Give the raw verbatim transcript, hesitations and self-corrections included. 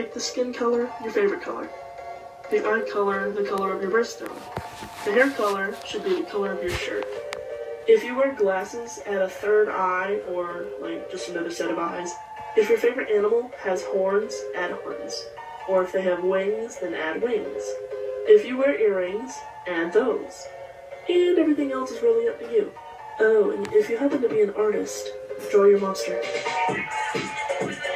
Make the skin color your favorite color. The eye color the color of your birthstone. The hair color should be the color of your shirt. If you wear glasses, add a third eye or like just another set of eyes. If your favorite animal has horns, add horns. Or if they have wings, then add wings. If you wear earrings, add those. And everything else is really up to you. Oh, and if you happen to be an artist, draw your monster.